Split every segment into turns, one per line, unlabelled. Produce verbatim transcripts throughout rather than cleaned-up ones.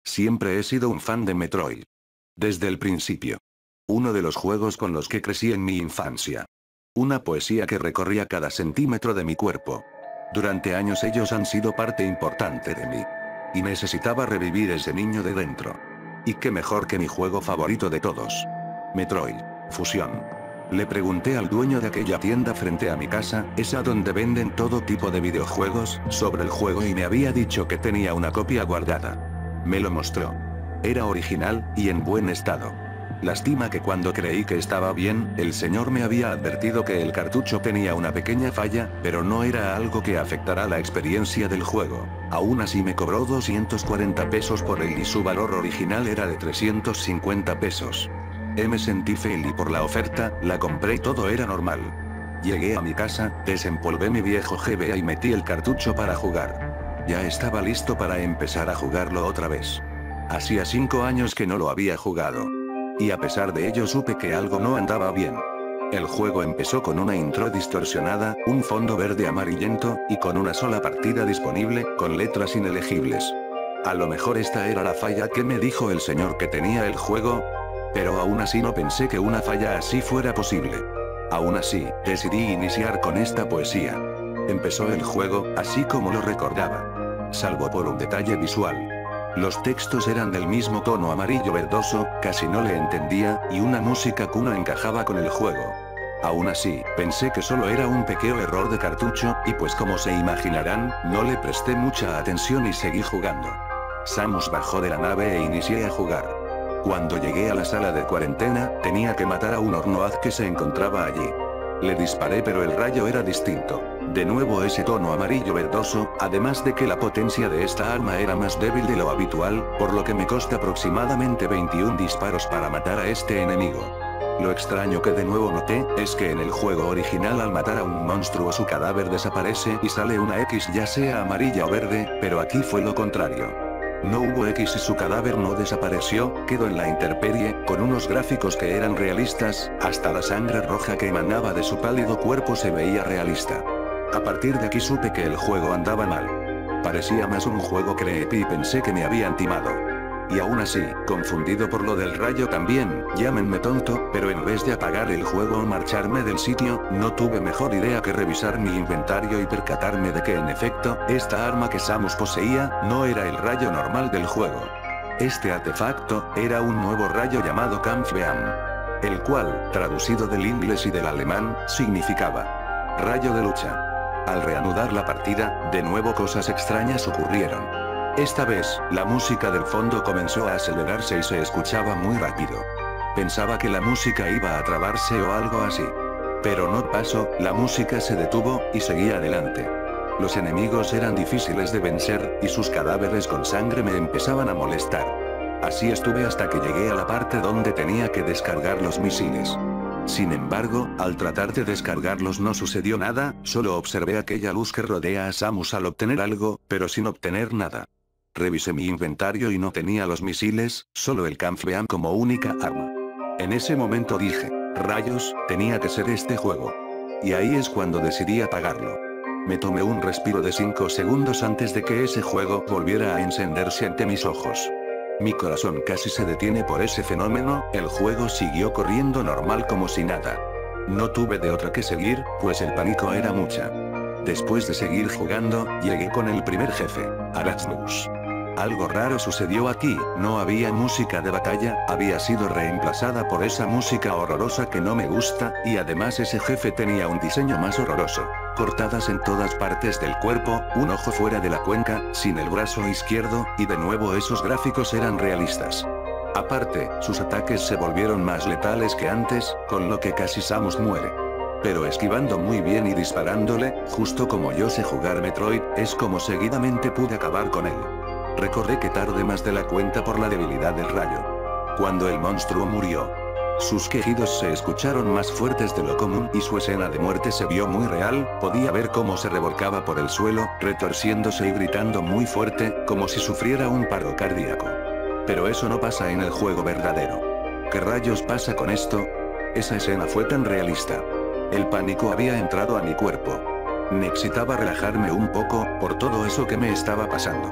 Siempre he sido un fan de Metroid. Desde el principio. Uno de los juegos con los que crecí en mi infancia. Una poesía que recorría cada centímetro de mi cuerpo. Durante años ellos han sido parte importante de mí. Y necesitaba revivir ese niño de dentro. Y qué mejor que mi juego favorito de todos. Metroid Fusión. Le pregunté al dueño de aquella tienda frente a mi casa, esa donde venden todo tipo de videojuegos, sobre el juego y me había dicho que tenía una copia guardada. Me lo mostró. Era original, y en buen estado. Lástima que cuando creí que estaba bien, el señor me había advertido que el cartucho tenía una pequeña falla, pero no era algo que afectara la experiencia del juego. Aún así me cobró doscientos cuarenta pesos por él y su valor original era de trescientos cincuenta pesos. Eh, me sentí feliz por la oferta, la compré y todo era normal. Llegué a mi casa, desempolvé mi viejo G B A y metí el cartucho para jugar. Ya estaba listo para empezar a jugarlo otra vez. Hacía cinco años que no lo había jugado. Y a pesar de ello supe que algo no andaba bien. El juego empezó con una intro distorsionada, un fondo verde amarillento, y con una sola partida disponible, con letras inelegibles. A lo mejor esta era la falla que me dijo el señor que tenía el juego, pero aún así no pensé que una falla así fuera posible. Aún así, decidí iniciar con esta poesía. Empezó el juego, así como lo recordaba. Salvo por un detalle visual. Los textos eran del mismo tono amarillo verdoso, casi no le entendía, y una música que no encajaba con el juego. Aún así, pensé que solo era un pequeño error de cartucho, y pues como se imaginarán, no le presté mucha atención y seguí jugando. Samus bajó de la nave e inicié a jugar. Cuando llegué a la sala de cuarentena, tenía que matar a un Ornoaz que se encontraba allí. Le disparé pero el rayo era distinto. De nuevo ese tono amarillo verdoso, además de que la potencia de esta arma era más débil de lo habitual, por lo que me costó aproximadamente veintiún disparos para matar a este enemigo. Lo extraño que de nuevo noté, es que en el juego original al matar a un monstruo su cadáver desaparece y sale una X ya sea amarilla o verde, pero aquí fue lo contrario. No hubo X y su cadáver no desapareció, quedó en la intemperie, con unos gráficos que eran realistas, hasta la sangre roja que emanaba de su pálido cuerpo se veía realista. A partir de aquí supe que el juego andaba mal. Parecía más un juego creepy y pensé que me habían timado. Y aún así, confundido por lo del rayo también, llámenme tonto, pero en vez de apagar el juego o marcharme del sitio, no tuve mejor idea que revisar mi inventario y percatarme de que en efecto, esta arma que Samus poseía, no era el rayo normal del juego. Este artefacto, era un nuevo rayo llamado Kampfbeam. El cual, traducido del inglés y del alemán, significaba rayo de lucha. Al reanudar la partida, de nuevo cosas extrañas ocurrieron. Esta vez, la música del fondo comenzó a acelerarse y se escuchaba muy rápido. Pensaba que la música iba a trabarse o algo así. Pero no pasó, la música se detuvo, y seguía adelante. Los enemigos eran difíciles de vencer, y sus cadáveres con sangre me empezaban a molestar. Así estuve hasta que llegué a la parte donde tenía que descargar los misiles. Sin embargo, al tratar de descargarlos no sucedió nada, solo observé aquella luz que rodea a Samus al obtener algo, pero sin obtener nada. Revisé mi inventario y no tenía los misiles, solo el Kampfbeam como única arma. En ese momento dije, rayos, tenía que ser este juego. Y ahí es cuando decidí apagarlo. Me tomé un respiro de cinco segundos antes de que ese juego volviera a encenderse ante mis ojos. Mi corazón casi se detiene por ese fenómeno, el juego siguió corriendo normal como si nada. No tuve de otra que seguir, pues el pánico era mucha. Después de seguir jugando, llegué con el primer jefe, Arachneus. Algo raro sucedió aquí, no había música de batalla, había sido reemplazada por esa música horrorosa que no me gusta, y además ese jefe tenía un diseño más horroroso. Cortadas en todas partes del cuerpo, un ojo fuera de la cuenca, sin el brazo izquierdo, y de nuevo esos gráficos eran realistas. Aparte, sus ataques se volvieron más letales que antes, con lo que casi Samus muere. Pero esquivando muy bien y disparándole, justo como yo sé jugar Metroid, es como seguidamente pude acabar con él. Recordé que tardé más de la cuenta por la debilidad del rayo. Cuando el monstruo murió, sus quejidos se escucharon más fuertes de lo común y su escena de muerte se vio muy real, podía ver cómo se revolcaba por el suelo, retorciéndose y gritando muy fuerte, como si sufriera un paro cardíaco. Pero eso no pasa en el juego verdadero. ¿Qué rayos pasa con esto? Esa escena fue tan realista. El pánico había entrado a mi cuerpo. Necesitaba relajarme un poco, por todo eso que me estaba pasando.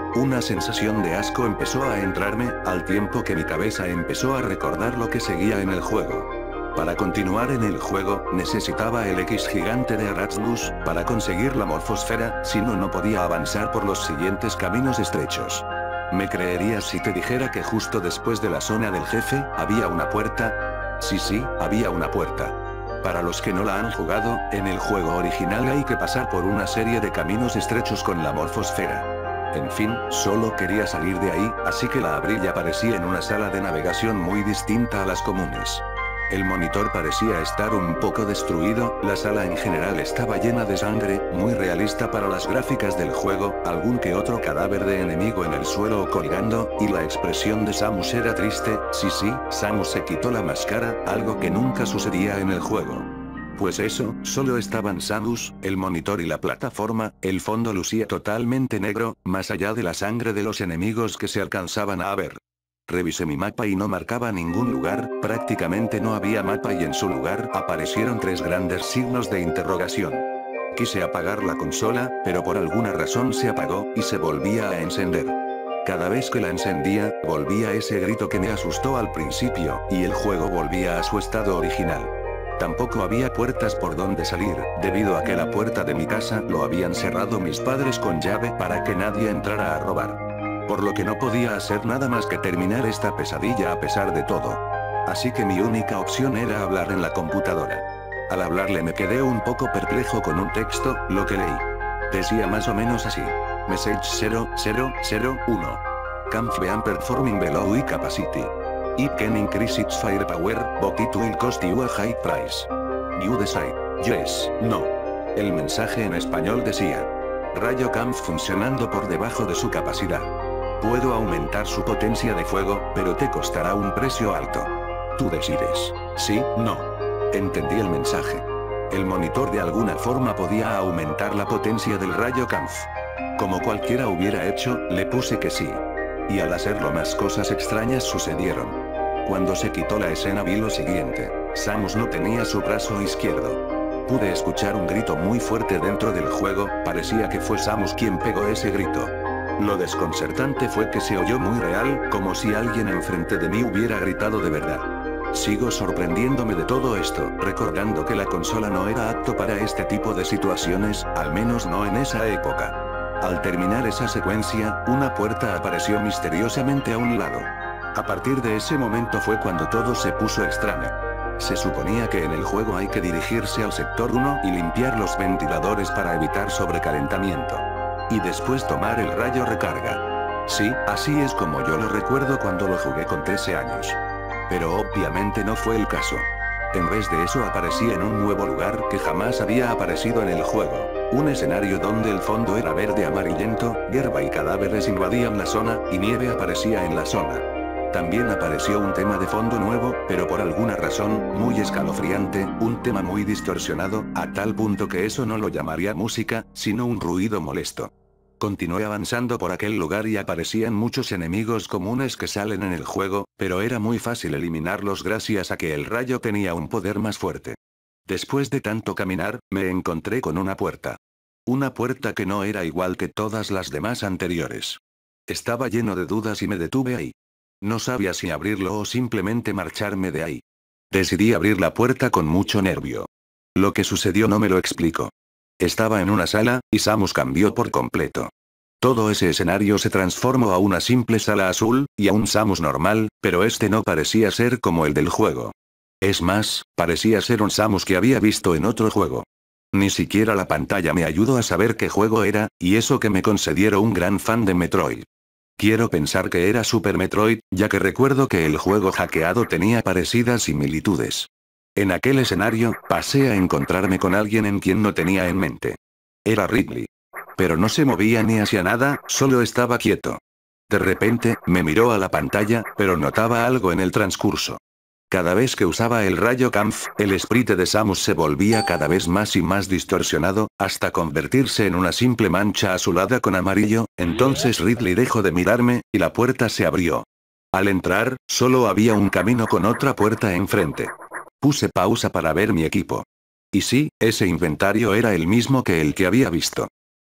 Una sensación de asco empezó a entrarme, al tiempo que mi cabeza empezó a recordar lo que seguía en el juego. Para continuar en el juego, necesitaba el X gigante de Erasmus, para conseguir la morfosfera, si no no podía avanzar por los siguientes caminos estrechos. ¿Me creerías si te dijera que justo después de la zona del jefe, había una puerta? Sí sí, había una puerta. Para los que no la han jugado, en el juego original hay que pasar por una serie de caminos estrechos con la morfosfera. En fin, solo quería salir de ahí, así que la abrí y aparecí en una sala de navegación muy distinta a las comunes. El monitor parecía estar un poco destruido, la sala en general estaba llena de sangre, muy realista para las gráficas del juego, algún que otro cadáver de enemigo en el suelo o colgando, y la expresión de Samus era triste. Sí sí, Samus se quitó la máscara, algo que nunca sucedía en el juego. Pues eso, solo estaban Samus, el monitor y la plataforma, el fondo lucía totalmente negro, más allá de la sangre de los enemigos que se alcanzaban a ver. Revisé mi mapa y no marcaba ningún lugar, prácticamente no había mapa y en su lugar aparecieron tres grandes signos de interrogación. Quise apagar la consola, pero por alguna razón se apagó, y se volvía a encender. Cada vez que la encendía, volvía ese grito que me asustó al principio, y el juego volvía a su estado original. Tampoco había puertas por donde salir, debido a que la puerta de mi casa lo habían cerrado mis padres con llave para que nadie entrara a robar. Por lo que no podía hacer nada más que terminar esta pesadilla a pesar de todo. Así que mi única opción era hablar en la computadora. Al hablarle me quedé un poco perplejo con un texto, lo que leí. Decía más o menos así. Message cero cero cero uno. Kampf beam performing below I capacity. It can increase its firepower, but it will cost you a high price. You decide. Yes, no. El mensaje en español decía. Rayo Kampf funcionando por debajo de su capacidad. Puedo aumentar su potencia de fuego, pero te costará un precio alto. Tú decides. Sí, no. Entendí el mensaje. El monitor de alguna forma podía aumentar la potencia del rayo Kampf. Como cualquiera hubiera hecho, le puse que sí. Y al hacerlo más cosas extrañas sucedieron. Cuando se quitó la escena vi lo siguiente. Samus no tenía su brazo izquierdo. Pude escuchar un grito muy fuerte dentro del juego, parecía que fue Samus quien pegó ese grito. Lo desconcertante fue que se oyó muy real, como si alguien enfrente de mí hubiera gritado de verdad. Sigo sorprendiéndome de todo esto, recordando que la consola no era apto para este tipo de situaciones, al menos no en esa época. Al terminar esa secuencia, una puerta apareció misteriosamente a un lado. A partir de ese momento fue cuando todo se puso extraño. Se suponía que en el juego hay que dirigirse al sector uno y limpiar los ventiladores para evitar sobrecalentamiento. Y después tomar el rayo recarga. Sí, así es como yo lo recuerdo cuando lo jugué con trece años. Pero obviamente no fue el caso. En vez de eso aparecí en un nuevo lugar que jamás había aparecido en el juego. Un escenario donde el fondo era verde amarillento, hierba y cadáveres invadían la zona, y nieve aparecía en la zona. También apareció un tema de fondo nuevo, pero por alguna razón, muy escalofriante, un tema muy distorsionado, a tal punto que eso no lo llamaría música, sino un ruido molesto. Continué avanzando por aquel lugar y aparecían muchos enemigos comunes que salen en el juego, pero era muy fácil eliminarlos gracias a que el rayo tenía un poder más fuerte. Después de tanto caminar, me encontré con una puerta. Una puerta que no era igual que todas las demás anteriores. Estaba lleno de dudas y me detuve ahí. No sabía si abrirlo o simplemente marcharme de ahí. Decidí abrir la puerta con mucho nervio. Lo que sucedió no me lo explico. Estaba en una sala, y Samus cambió por completo. Todo ese escenario se transformó a una simple sala azul, y a un Samus normal, pero este no parecía ser como el del juego. Es más, parecía ser un Samus que había visto en otro juego. Ni siquiera la pantalla me ayudó a saber qué juego era, y eso que me considero un gran fan de Metroid. Quiero pensar que era Super Metroid, ya que recuerdo que el juego hackeado tenía parecidas similitudes. En aquel escenario, pasé a encontrarme con alguien en quien no tenía en mente. Era Ridley. Pero no se movía ni hacía nada, solo estaba quieto. De repente, me miró a la pantalla, pero notaba algo en el transcurso. Cada vez que usaba el rayo Kampf, el sprite de Samus se volvía cada vez más y más distorsionado, hasta convertirse en una simple mancha azulada con amarillo. Entonces Ridley dejó de mirarme, y la puerta se abrió. Al entrar, solo había un camino con otra puerta enfrente. Puse pausa para ver mi equipo. Y sí, ese inventario era el mismo que el que había visto.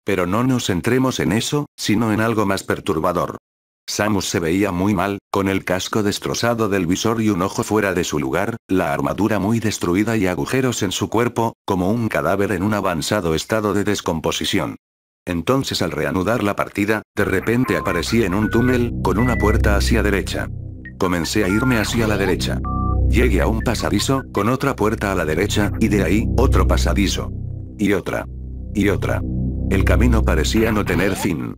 Pero no nos centremos en eso, sino en algo más perturbador. Samus se veía muy mal, con el casco destrozado del visor y un ojo fuera de su lugar, la armadura muy destruida y agujeros en su cuerpo, como un cadáver en un avanzado estado de descomposición. Entonces al reanudar la partida, de repente aparecí en un túnel, con una puerta hacia derecha. Comencé a irme hacia la derecha. Llegué a un pasadizo, con otra puerta a la derecha, y de ahí, otro pasadizo. Y otra. Y otra. El camino parecía no tener fin.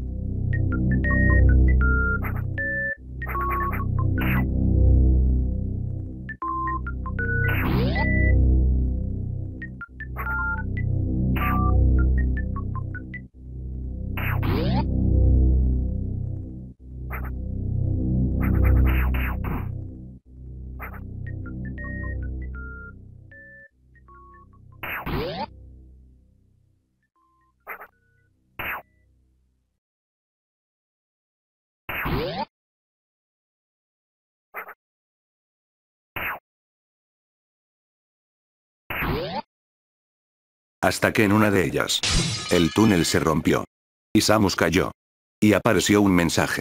Hasta que en una de ellas, el túnel se rompió. Y Samus cayó. Y apareció un mensaje.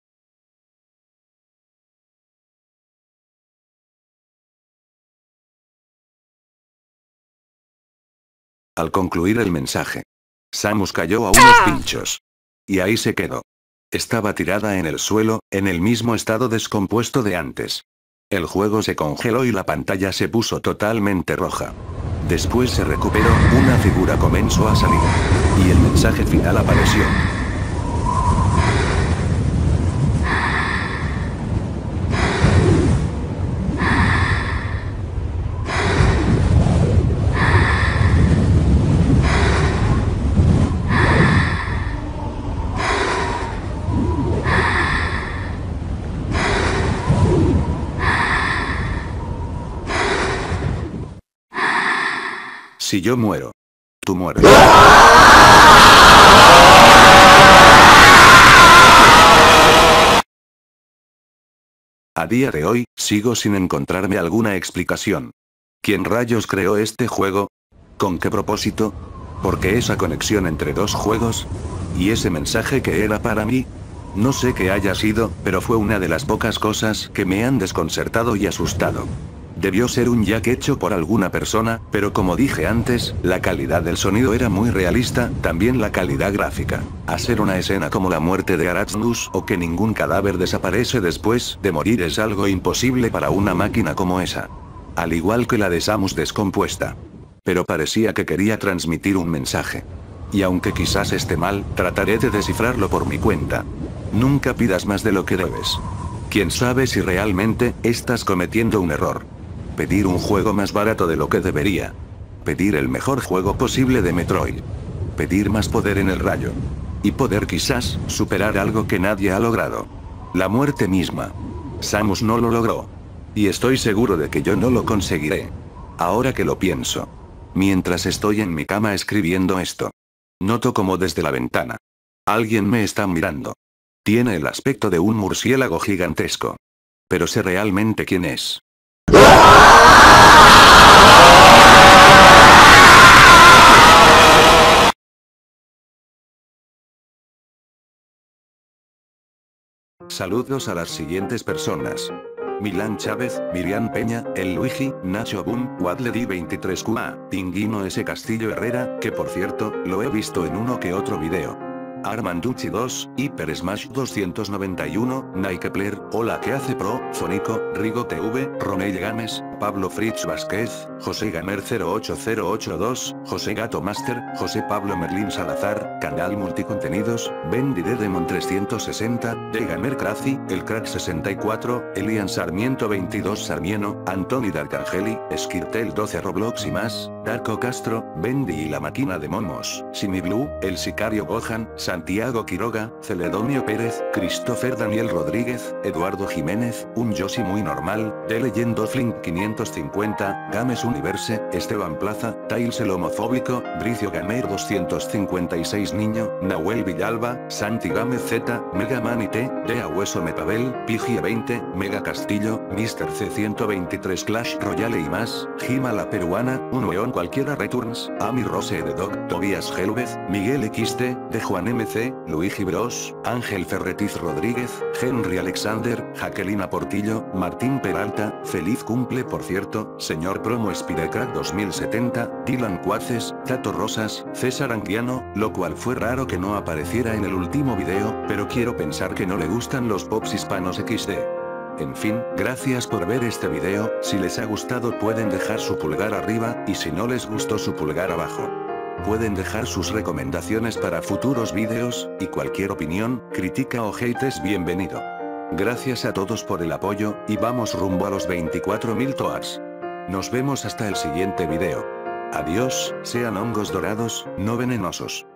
Al concluir el mensaje, Samus cayó a unos pinchos. Y ahí se quedó. Estaba tirada en el suelo, en el mismo estado descompuesto de antes. El juego se congeló y la pantalla se puso totalmente roja. Después se recuperó, una figura comenzó a salir. Y el mensaje final apareció. Si yo muero, tú mueres. A día de hoy, sigo sin encontrarme alguna explicación. ¿Quién rayos creó este juego? ¿Con qué propósito? ¿Por qué esa conexión entre dos juegos? ¿Y ese mensaje que era para mí? No sé qué haya sido, pero fue una de las pocas cosas que me han desconcertado y asustado. Debió ser un jack hecho por alguna persona, pero como dije antes, la calidad del sonido era muy realista, también la calidad gráfica. Hacer una escena como la muerte de Araxnus o que ningún cadáver desaparece después de morir es algo imposible para una máquina como esa. Al igual que la de Samus descompuesta. Pero parecía que quería transmitir un mensaje. Y aunque quizás esté mal, trataré de descifrarlo por mi cuenta. Nunca pidas más de lo que debes. Quién sabe si realmente estás cometiendo un error. Pedir un juego más barato de lo que debería. Pedir el mejor juego posible de Metroid. Pedir más poder en el rayo. Y poder quizás superar algo que nadie ha logrado. La muerte misma. Samus no lo logró. Y estoy seguro de que yo no lo conseguiré. Ahora que lo pienso. Mientras estoy en mi cama escribiendo esto. Noto como desde la ventana. Alguien me está mirando. Tiene el aspecto de un murciélago gigantesco. Pero sé realmente quién es. Saludos a las siguientes personas. Milán Chávez, Miriam Peña, El Luigi, Nacho Boom, Wadledy veintitrés Q A, Tinguino S. Castillo Herrera, que por cierto, lo he visto en uno que otro video. Armanducci dos, Hyper Smash doscientos noventa y uno, Nike Player, Hola que hace Pro, Fonico, Rigo T V, Ronel Gámez, Pablo Fritz Vázquez, José Gamer cero ocho cero ocho dos, José Gato Master, José Pablo Merlín Salazar, Canal Multicontenidos, Bendy de Demon trescientos sesenta, De Gamer Crazy, El Crack sesenta y cuatro, Elian Sarmiento veintidós Sarmieno, Antoni D'Arcangeli, Skirtel doce Roblox y más, Darko Castro, Bendy y la máquina de momos, Simi Blue, El Sicario Gohan, Santiago Quiroga, Celedonio Pérez, Christopher Daniel Rodríguez, Eduardo Jiménez, un Yoshi muy normal, The Legend of Link quinientos quinientos cincuenta, Games Universe, Esteban Plaza, Tails el homofóbico, Bricio Gamer doscientos cincuenta y seis Niño, Nahuel Villalba, Santi Gámez Z, Mega Man I T, Dea Hueso Mepabel, Pigia veinte, Mega Castillo, mister C ciento veintitrés Clash Royale y más, Gima la peruana, Un León cualquiera Returns, Ami Rose de Dog, Tobias Gelvez, Miguel X T, de Juan M C, Luigi Bros, Ángel Ferretiz Rodríguez, Henry Alexander, Jaquelina Portillo, Martín Peralta, feliz cumple por cierto, señor Promo Spidercrack dos mil setenta, Dylan Cuaces, Tato Rosas, César Anguiano, lo cual fue raro que no apareciera en el último video, pero quiero pensar que no le gustan los pops hispanos equis de. En fin, gracias por ver este video, si les ha gustado pueden dejar su pulgar arriba, y si no les gustó su pulgar abajo. Pueden dejar sus recomendaciones para futuros videos, y cualquier opinión, crítica o hate es bienvenido. Gracias a todos por el apoyo, y vamos rumbo a los veinticuatro mil toars. Nos vemos hasta el siguiente video. Adiós, sean hongos dorados, no venenosos.